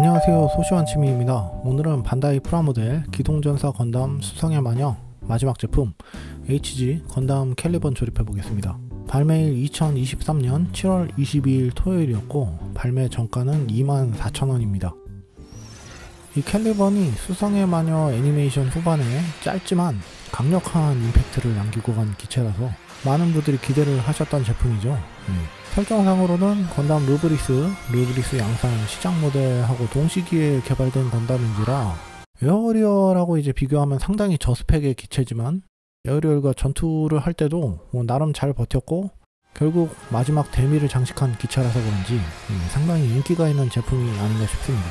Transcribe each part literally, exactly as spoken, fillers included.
안녕하세요, 소시원치미입니다. 오늘은 반다이 프라모델 기동전사 건담 수성의 마녀 마지막 제품 에이치지 건담 캘리번 조립해 보겠습니다. 발매일 이천이십삼 년 칠월 이십이일 토요일이었고 발매 정가는 이만 사천 원입니다. 이 캘리번이 수성의 마녀 애니메이션 후반에 짧지만 강력한 임팩트를 남기고 간 기체라서 많은 분들이 기대를 하셨던 제품이죠. 네. 설정상으로는 건담 르브리스, 르브리스 양산 시작 모델하고 동시기에 개발된 건담인지라 에어리얼하고 이제 비교하면 상당히 저스펙의 기체지만 에어리얼과 전투를 할 때도 뭐 나름 잘 버텼고 결국 마지막 데미를 장식한 기체라서 그런지 네, 상당히 인기가 있는 제품이 아닌가 싶습니다.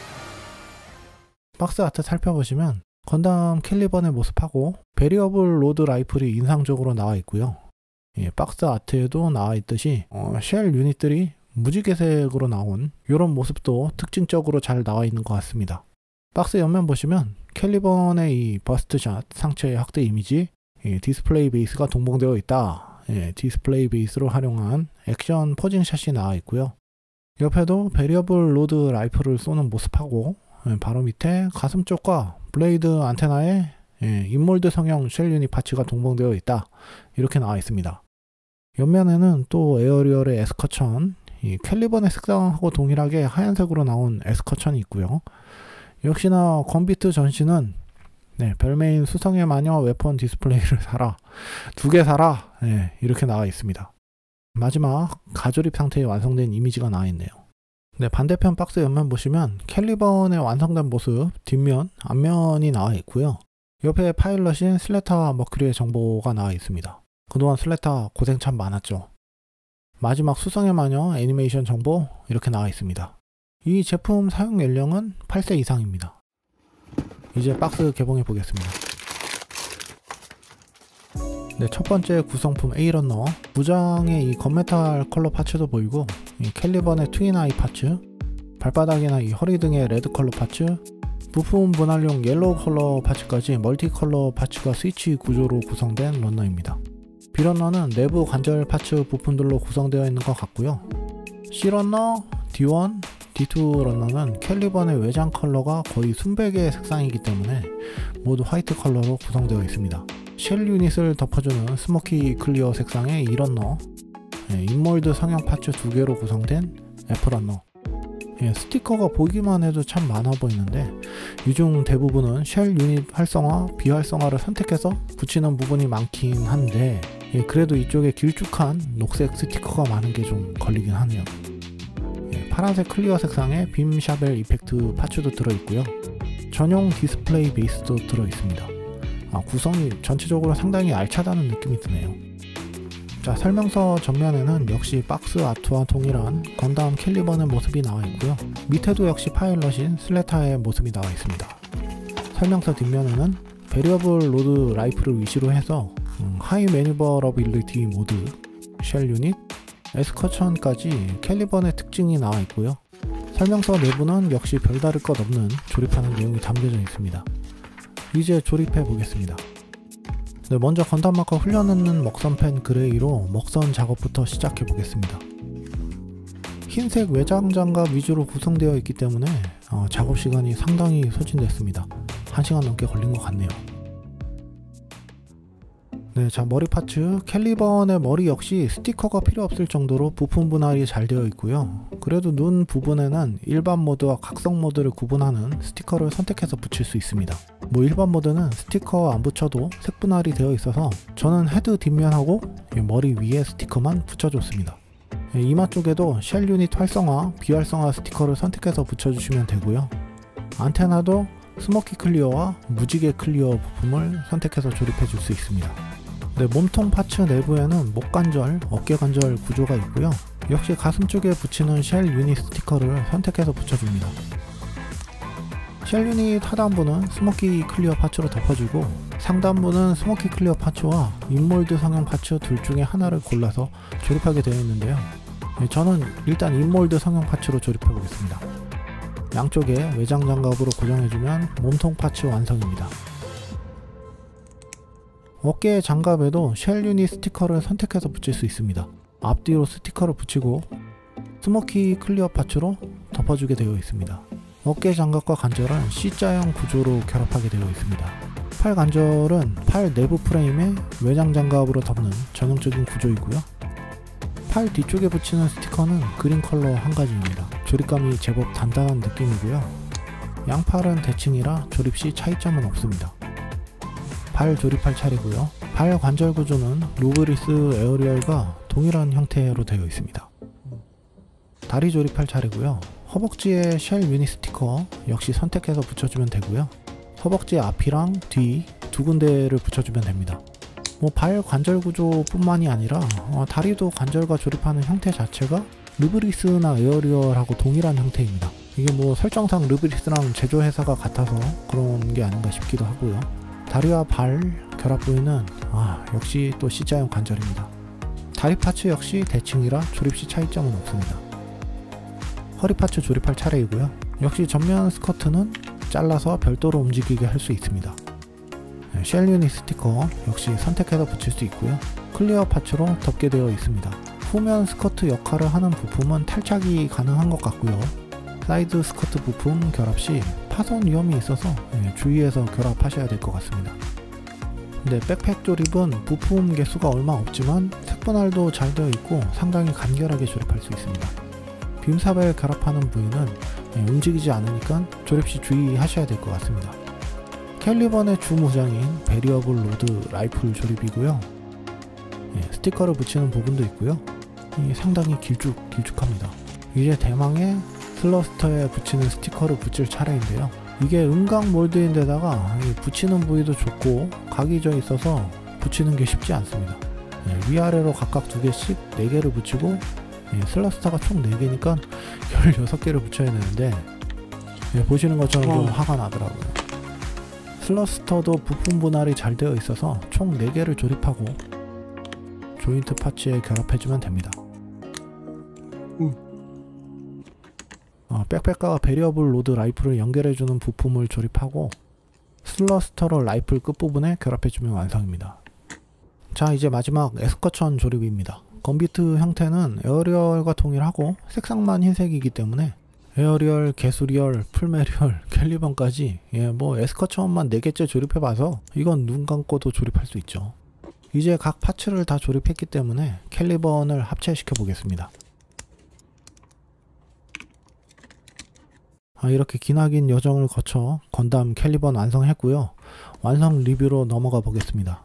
박스 아트 살펴보시면 건담 캘리번의 모습하고 베리어블 로드 라이플이 인상적으로 나와 있고요. 예, 박스 아트에도 나와 있듯이 어, 쉘 유닛들이 무지개색으로 나온 이런 모습도 특징적으로 잘 나와 있는 것 같습니다. 박스 옆면 보시면 캘리번의 이 버스트샷 상체의 확대 이미지, 예, 디스플레이 베이스가 동봉되어 있다. 예, 디스플레이 베이스로 활용한 액션 포징샷이 나와 있고요. 옆에도 베리어블 로드 라이플을 쏘는 모습하고 예, 바로 밑에 가슴 쪽과 블레이드 안테나에 예, 인몰드 성형 쉘 유닛 파츠가 동봉되어 있다. 이렇게 나와 있습니다. 옆면에는 또 에어리얼의 에스커천, 이 캘리번의 색상하고 동일하게 하얀색으로 나온 에스커천이 있고요. 역시나 건비트 전시는 네, 별메인 수성의 마녀 웨폰 디스플레이를 사라, 두 개 사라, 네, 이렇게 나와 있습니다. 마지막 가조립 상태에 완성된 이미지가 나와 있네요. 네, 반대편 박스 옆면 보시면 캘리번의 완성된 모습 뒷면, 앞면이 나와 있고요. 옆에 파일럿인 슬레타 머큐리의 정보가 나와 있습니다. 그동안 슬레타 고생 참 많았죠. 마지막 수성의 마녀 애니메이션 정보 이렇게 나와 있습니다. 이 제품 사용 연령은 팔 세 이상입니다. 이제 박스 개봉해 보겠습니다. 네, 첫 번째 구성품 A런너, 무장의 이 건메탈 컬러 파츠도 보이고 이 캘리번의 트윈 아이 파츠, 발바닥이나 이 허리 등의 레드 컬러 파츠, 부품 분할용 옐로우 컬러 파츠까지 멀티 컬러 파츠가 스위치 구조로 구성된 런너입니다. B런너는 내부 관절 파츠 부품들로 구성되어 있는 것 같고요. C런너, 디원, 디투 런너는 캘리번의 외장 컬러가 거의 순백의 색상이기 때문에 모두 화이트 컬러로 구성되어 있습니다. 쉘 유닛을 덮어주는 스모키 클리어 색상의 E런너, 예, 인몰드 성형 파츠 두 개로 구성된 F런너. 예, 스티커가 보기만 해도 참 많아 보이는데 이 중 대부분은 쉘 유닛 활성화, 비활성화를 선택해서 붙이는 부분이 많긴 한데 예, 그래도 이쪽에 길쭉한 녹색 스티커가 많은 게 좀 걸리긴 하네요. 예, 파란색 클리어 색상의 빔 샤벨 이펙트 파츠도 들어있고요. 전용 디스플레이 베이스도 들어있습니다. 아, 구성이 전체적으로 상당히 알차다는 느낌이 드네요. 자, 설명서 전면에는 역시 박스 아트와 동일한 건담 캘리번의 모습이 나와 있고요. 밑에도 역시 파일럿인 슬레타의 모습이 나와 있습니다. 설명서 뒷면에는 베리어블 로드 라이플을 위시로 해서 음, 하이 매니버러빌리티 모드, 쉘 유닛, 에스커천까지 캘리번의 특징이 나와 있고요. 설명서 내부는 역시 별다를 것 없는 조립하는 내용이 담겨져 있습니다. 이제 조립해 보겠습니다. 네, 먼저 건담 마커 흘려넣는 먹선펜 그레이로 먹선 작업부터 시작해 보겠습니다. 흰색 외장 장갑 위주로 구성되어 있기 때문에 어, 작업 시간이 상당히 소진됐습니다. 한 시간 넘게 걸린 것 같네요. 네, 자, 머리 파츠, 캘리번의 머리 역시 스티커가 필요 없을 정도로 부품 분할이 잘 되어 있고요. 그래도 눈 부분에는 일반 모드와 각성 모드를 구분하는 스티커를 선택해서 붙일 수 있습니다. 뭐 일반 모드는 스티커 안 붙여도 색 분할이 되어 있어서 저는 헤드 뒷면하고 머리 위에 스티커만 붙여줬습니다. 이마 쪽에도 쉘 유닛 활성화, 비활성화 스티커를 선택해서 붙여주시면 되고요. 안테나도 스모키 클리어와 무지개 클리어 부품을 선택해서 조립해 줄 수 있습니다. 네, 몸통 파츠 내부에는 목 관절, 어깨 관절 구조가 있고요. 역시 가슴 쪽에 붙이는 쉘 유닛 스티커를 선택해서 붙여줍니다. 쉘 유닛 하단부는 스모키 클리어 파츠로 덮어주고 상단부는 스모키 클리어 파츠와 인몰드 성형 파츠 둘 중에 하나를 골라서 조립하게 되어 있는데요. 네, 저는 일단 인몰드 성형 파츠로 조립해 보겠습니다. 양쪽에 외장 장갑으로 고정해주면 몸통 파츠 완성입니다. 어깨 장갑에도 쉘 유닛 스티커를 선택해서 붙일 수 있습니다. 앞뒤로 스티커를 붙이고 스모키 클리어 파츠로 덮어주게 되어 있습니다. 어깨 장갑과 관절은 C자형 구조로 결합하게 되어 있습니다. 팔 관절은 팔 내부 프레임에 외장 장갑으로 덮는 전형적인 구조이고요. 팔 뒤쪽에 붙이는 스티커는 그린 컬러 한 가지입니다. 조립감이 제법 단단한 느낌이고요. 양팔은 대칭이라 조립 시 차이점은 없습니다. 발 조립할 차례고요. 발 관절 구조는 루브리스 에어리얼과 동일한 형태로 되어 있습니다. 다리 조립할 차례고요. 허벅지에 쉘 유니 스티커 역시 선택해서 붙여주면 되고요. 허벅지 앞이랑 뒤 두 군데를 붙여주면 됩니다. 뭐 발 관절 구조 뿐만이 아니라 어, 다리도 관절과 조립하는 형태 자체가 르브리스나 에어리얼하고 동일한 형태입니다. 이게 뭐 설정상 르브리스랑 제조회사가 같아서 그런 게 아닌가 싶기도 하고요. 다리와 발 결합 부위는 아, 역시 또 C자형 관절입니다. 다리 파츠 역시 대칭이라 조립 시 차이점은 없습니다. 허리 파츠 조립할 차례이고요. 역시 전면 스커트는 잘라서 별도로 움직이게 할 수 있습니다. 쉘 유닛 스티커 역시 선택해서 붙일 수 있고요. 클리어 파츠로 덮게 되어 있습니다. 후면 스커트 역할을 하는 부품은 탈착이 가능한 것 같고요. 사이드 스커트 부품 결합 시 파손 위험이 있어서 주의해서 결합하셔야 될 것 같습니다. 근데 백팩 조립은 부품 개수가 얼마 없지만 색분할도 잘 되어 있고 상당히 간결하게 조립할 수 있습니다. 빔사벨 결합하는 부위는 움직이지 않으니까 조립 시 주의하셔야 될 것 같습니다. 캘리번의 주 무장인 베리어블 로드 라이플 조립이고요. 예, 스티커를 붙이는 부분도 있고요. 상당히 길쭉 길쭉합니다. 이제 대망의 슬러스터에 붙이는 스티커를 붙일 차례인데요. 이게 음각 몰드인데다가 붙이는 부위도 좁고 각이 져 있어서 붙이는 게 쉽지 않습니다. 예, 위아래로 각각 두 개씩 네 개를 붙이고 예, 슬러스터가 총 네 개니까 열여섯 개를 붙여야 되는데 예, 보시는 것처럼 좀 화가 나더라고요. 슬러스터도 부품 분할이 잘 되어 있어서 총 네 개를 조립하고 조인트 파츠에 결합해주면 됩니다. 음. 어, 백팩과 베리어블 로드 라이플을 연결해주는 부품을 조립하고 슬러스터를 라이플 끝부분에 결합해주면 완성입니다. 자, 이제 마지막 에스커천 조립입니다. 건비트 형태는 에어리얼과 동일하고 색상만 흰색이기 때문에 에어리얼, 게수리얼, 풀메리얼, 캘리번까지 예, 뭐 에스커천만 네 개째 조립해봐서 이건 눈 감고도 조립할 수 있죠. 이제 각 파츠를 다 조립했기 때문에 캘리번을 합체시켜 보겠습니다. 아, 이렇게 기나긴 여정을 거쳐 건담 캘리번 완성했고요. 완성 리뷰로 넘어가 보겠습니다.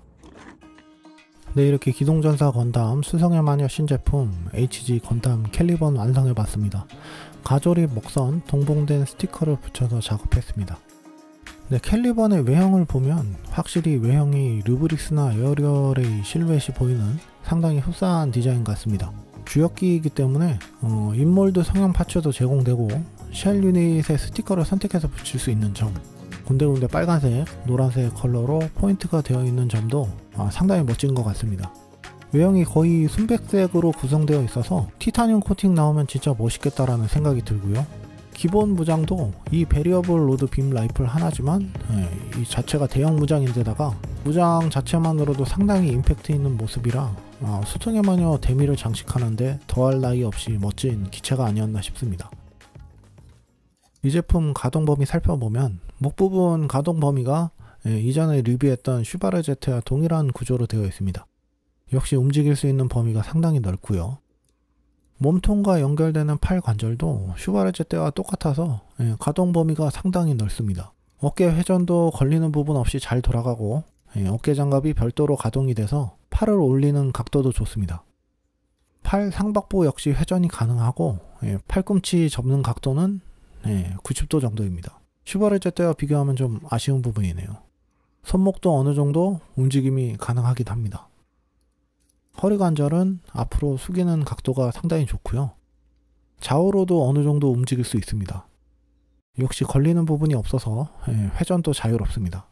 네, 이렇게 기동전사 건담 수성의 마녀 신제품 에이치지 건담 캘리번 완성해봤습니다. 가조립 먹선 동봉된 스티커를 붙여서 작업했습니다. 네, 캘리번의 외형을 보면 확실히 외형이 르브리스나 에어리얼의 실루엣이 보이는 상당히 흡사한 디자인 같습니다. 주역기이기 때문에 어, 인몰드 성형 파츠도 제공되고 쉘 유닛의 스티커를 선택해서 붙일 수 있는 점, 군데군데 빨간색, 노란색 컬러로 포인트가 되어 있는 점도 아, 상당히 멋진 것 같습니다. 외형이 거의 순백색으로 구성되어 있어서 티타늄 코팅 나오면 진짜 멋있겠다라는 생각이 들고요. 기본 무장도 이 베리어블 로드 빔 라이플 하나지만 예, 이 자체가 대형 무장인데다가 무장 자체만으로도 상당히 임팩트 있는 모습이라 아, 수성의 마녀 데미를 장식하는데 더할 나위 없이 멋진 기체가 아니었나 싶습니다. 이 제품 가동 범위 살펴보면 목 부분 가동 범위가 예, 이전에 리뷰했던 슈바르제트와 동일한 구조로 되어 있습니다. 역시 움직일 수 있는 범위가 상당히 넓고요. 몸통과 연결되는 팔 관절도 슈바르제트와 똑같아서 예, 가동 범위가 상당히 넓습니다. 어깨 회전도 걸리는 부분 없이 잘 돌아가고 예, 어깨 장갑이 별도로 가동이 돼서 팔을 올리는 각도도 좋습니다. 팔 상박부 역시 회전이 가능하고 예, 팔꿈치 접는 각도는 예, 구십 도 정도입니다. 슈바르제트와 비교하면 좀 아쉬운 부분이네요. 손목도 어느 정도 움직임이 가능하긴 합니다. 허리 관절은 앞으로 숙이는 각도가 상당히 좋고요. 좌우로도 어느 정도 움직일 수 있습니다. 역시 걸리는 부분이 없어서 회전도 자유롭습니다.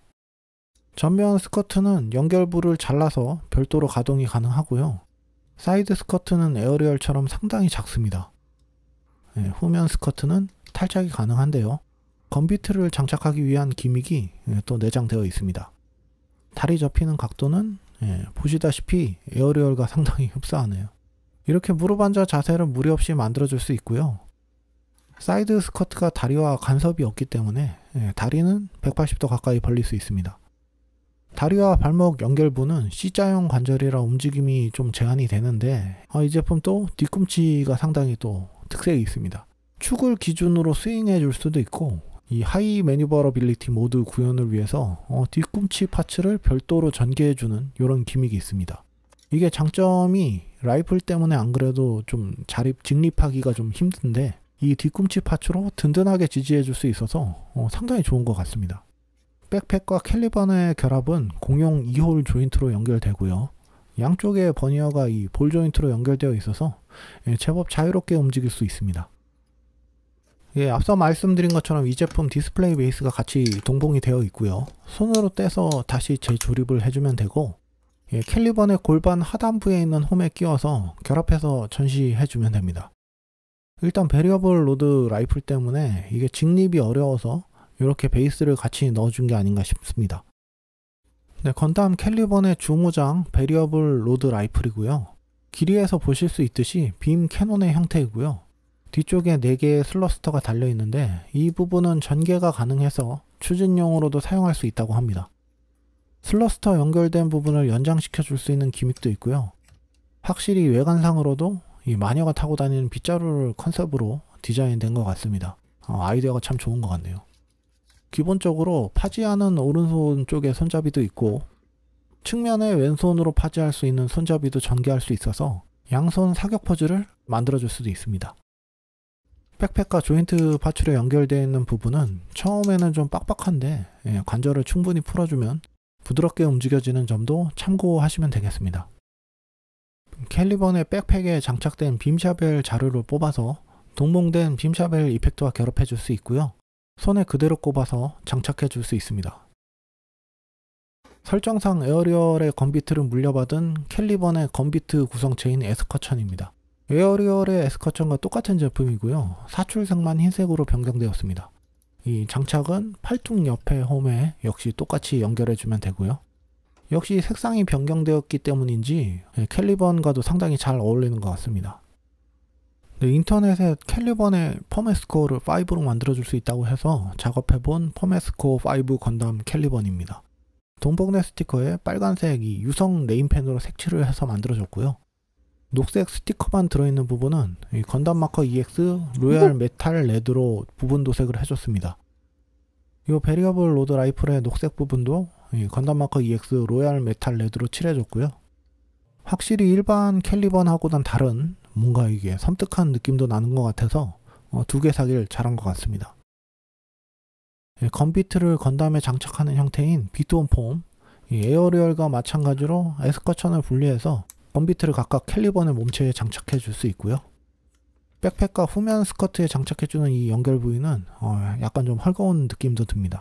전면 스커트는 연결부를 잘라서 별도로 가동이 가능하고요. 사이드 스커트는 에어리얼처럼 상당히 작습니다. 후면 스커트는 탈착이 가능한데요. 건비트를 장착하기 위한 기믹이 또 내장되어 있습니다. 다리 접히는 각도는 예, 보시다시피 에어리얼과 상당히 흡사하네요. 이렇게 무릎 앉아 자세를 무리 없이 만들어줄 수 있고요. 사이드 스커트가 다리와 간섭이 없기 때문에 예, 다리는 백팔십 도 가까이 벌릴 수 있습니다. 다리와 발목 연결부는 C자형 관절이라 움직임이 좀 제한이 되는데 아, 이 제품 또 뒤꿈치가 상당히 또 특색이 있습니다. 축을 기준으로 스윙해 줄 수도 있고 이 하이 매니버러빌리티 모드 구현을 위해서 어, 뒤꿈치 파츠를 별도로 전개해 주는 이런 기믹이 있습니다. 이게 장점이 라이플 때문에 안 그래도 좀 자립 직립하기가 좀 힘든데 이 뒤꿈치 파츠로 든든하게 지지해 줄 수 있어서 어, 상당히 좋은 것 같습니다. 백팩과 캘리번의 결합은 공용 이 홀 조인트로 연결되고요. 양쪽에 버니어가 이 볼 조인트로 연결되어 있어서 예, 제법 자유롭게 움직일 수 있습니다. 예, 앞서 말씀드린 것처럼 이 제품 디스플레이 베이스가 같이 동봉이 되어 있고요. 손으로 떼서 다시 재조립을 해주면 되고 예, 캘리번의 골반 하단부에 있는 홈에 끼워서 결합해서 전시해주면 됩니다. 일단 베리어블 로드 라이플 때문에 이게 직립이 어려워서 이렇게 베이스를 같이 넣어준 게 아닌가 싶습니다. 네, 건담 캘리번의 주무장 베리어블 로드 라이플이고요. 길이에서 보실 수 있듯이 빔 캐논의 형태이고요. 뒤쪽에 네 개의 슬러스터가 달려있는데 이 부분은 전개가 가능해서 추진용으로도 사용할 수 있다고 합니다. 슬러스터 연결된 부분을 연장시켜 줄 수 있는 기믹도 있고요. 확실히 외관상으로도 이 마녀가 타고 다니는 빗자루를 컨셉으로 디자인된 것 같습니다. 어, 아이디어가 참 좋은 것 같네요. 기본적으로 파지하는 오른손 쪽에 손잡이도 있고 측면에 왼손으로 파지할 수 있는 손잡이도 전개할 수 있어서 양손 사격 포즈를 만들어 줄 수도 있습니다. 백팩과 조인트 파츠로 연결되어 있는 부분은 처음에는 좀 빡빡한데 예, 관절을 충분히 풀어주면 부드럽게 움직여지는 점도 참고하시면 되겠습니다. 캘리번의 백팩에 장착된 빔샤벨 자루를 뽑아서 동봉된 빔샤벨 이펙트와 결합해 줄 수 있고요. 손에 그대로 꼽아서 장착해 줄 수 있습니다. 설정상 에어리얼의 건비트를 물려받은 캘리번의 건비트 구성체인 에스커천입니다. 에어리얼의 에스커천과 똑같은 제품이고요. 사출색만 흰색으로 변경되었습니다. 이 장착은 팔뚝 옆에 홈에 역시 똑같이 연결해주면 되고요. 역시 색상이 변경되었기 때문인지 캘리번과도 상당히 잘 어울리는 것 같습니다. 네, 인터넷에 캘리번의 퍼메스코어를 오로 만들어줄 수 있다고 해서 작업해본 퍼메스코어 오 건담 캘리번입니다. 동봉된 스티커에 빨간색 이 유성 네임펜으로 색칠을 해서 만들어졌고요. 녹색 스티커만 들어있는 부분은 이 건담 마커 이엑스 로얄 메탈 레드로 부분 도색을 해줬습니다. 이 베리어블 로드 라이플의 녹색 부분도 이 건담 마커 이엑스 로얄 메탈 레드로 칠해줬고요. 확실히 일반 캘리번하고는 다른 뭔가 이게 섬뜩한 느낌도 나는 것 같아서 어, 두 개 사길 잘한 것 같습니다. 예, 건비트를 건담에 장착하는 형태인 비트온 폼, 이 에어리얼과 마찬가지로 에스커천을 분리해서 건비트를 각각 캘리번의 몸체에 장착해 줄 수 있고요. 백팩과 후면 스커트에 장착해주는 이 연결 부위는 어, 약간 좀 헐거운 느낌도 듭니다.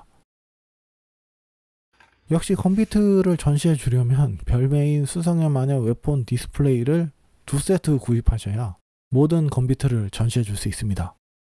역시 건비트를 전시해 주려면 별메인 수성의 마녀 웨폰 디스플레이를 두 세트 구입하셔야 모든 건비트를 전시해 줄 수 있습니다.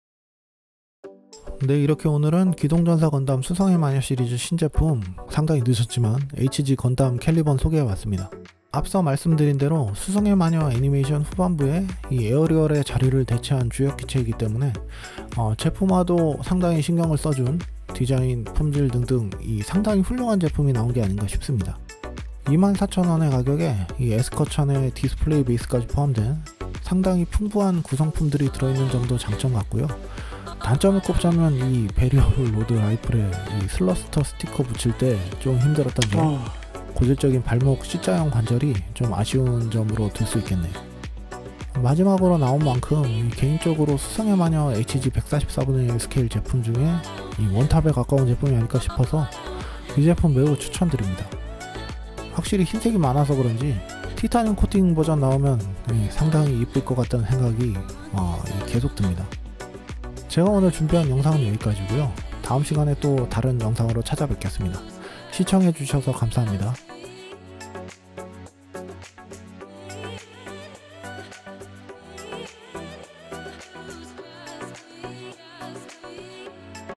네, 이렇게 오늘은 기동전사 건담 수성의 마녀 시리즈 신제품 상당히 늦었지만 에이치지 건담 캘리번 소개해 왔습니다. 앞서 말씀드린 대로 수성의 마녀 애니메이션 후반부에 이 에어리얼의 자리를 대체한 주역 기체이기 때문에 어, 제품화도 상당히 신경을 써준 디자인, 품질 등등 이 상당히 훌륭한 제품이 나온 게 아닌가 싶습니다. 이만 사천 원의 가격에 이 에스커천의 디스플레이 베이스까지 포함된 상당히 풍부한 구성품들이 들어있는 점도 장점 같고요. 단점을 꼽자면 이 베리어블 로드 라이플에 이 슬러스터 스티커 붙일 때 좀 힘들었던 점, 고질적인 발목 C자형 관절이 좀 아쉬운 점으로 들 수 있겠네요. 마지막으로 나온 만큼 개인적으로 수성의 마녀 에이치지 백사십사분의 일 스케일 제품 중에 이 원탑에 가까운 제품이 아닐까 싶어서 이 제품 매우 추천드립니다. 확실히 흰색이 많아서 그런지 티타늄 코팅 버전 나오면 상당히 이쁠 것 같다는 생각이 어, 계속 듭니다. 제가 오늘 준비한 영상은 여기까지고요. 다음 시간에 또 다른 영상으로 찾아뵙겠습니다. 시청해주셔서 감사합니다.